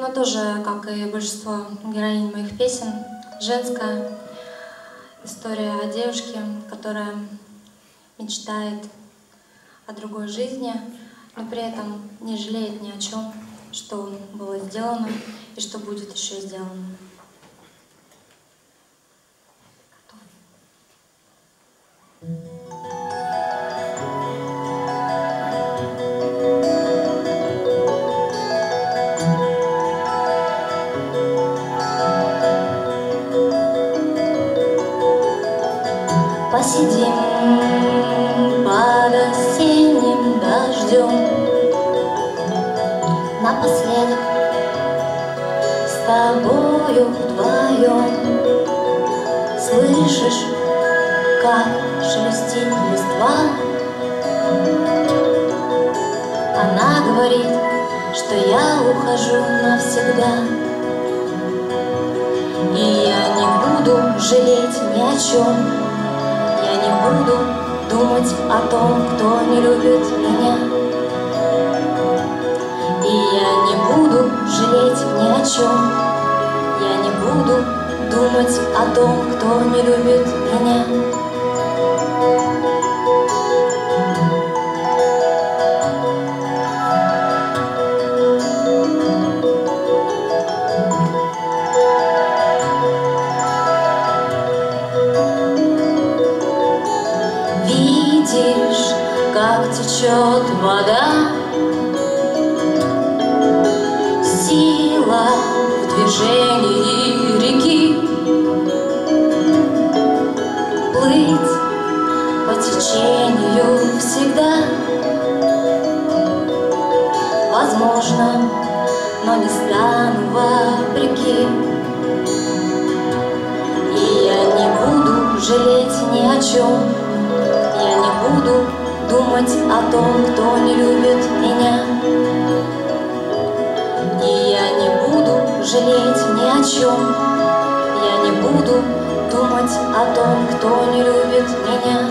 она тоже, как и большинство героинь моих песен, женская. История о девушке, которая мечтает о другой жизни, но при этом не жалеет ни о чем, что было сделано и что будет еще сделано. Посидим под осенним дождем, напоследок с тобою вдвоем. Слышишь, как шелестит листва? Она говорит, что я ухожу навсегда, и я не буду жалеть ни о чем. Я не буду думать о том, кто не любит меня. И я не буду жалеть ни о чем. Я не буду думать о том, кто не любит меня. Видишь, как течет вода, сила в движении реки. Плыть по течению всегда возможно, но не стану вопреки. И я не буду жалеть ни о чем. Я не буду думать о том, кто не любит меня. И я не буду жалеть ни о чем. Я не буду думать о том, кто не любит меня.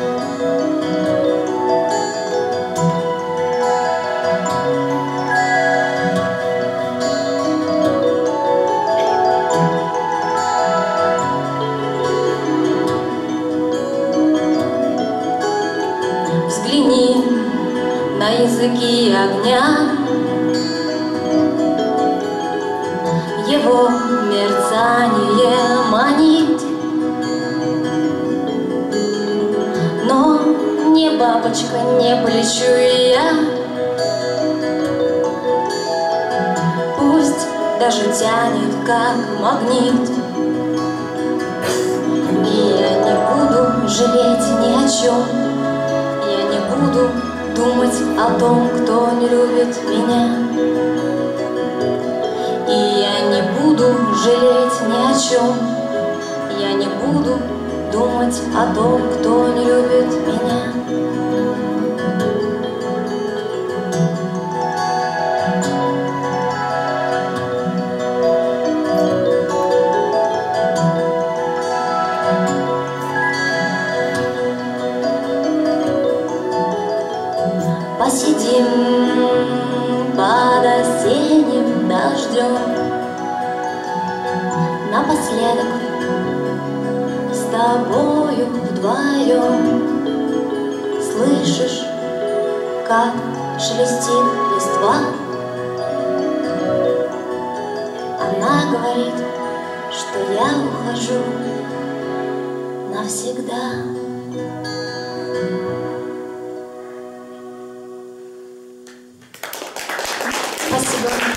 Взгляни на языки огня, его мерцание манит, но не бабочка, не полечу и я. Пусть даже тянет, как магнит. И я не буду жалеть ни о чем. Я не буду думать о том, кто не любит меня. И я не буду жалеть ни о чем. Я не буду думать о том, кто не любит меня. Посидим под осенним дождем, напоследок с тобою вдвоем. Слышишь, как шелестит листва? Она говорит, что я ухожу навсегда. Спасибо.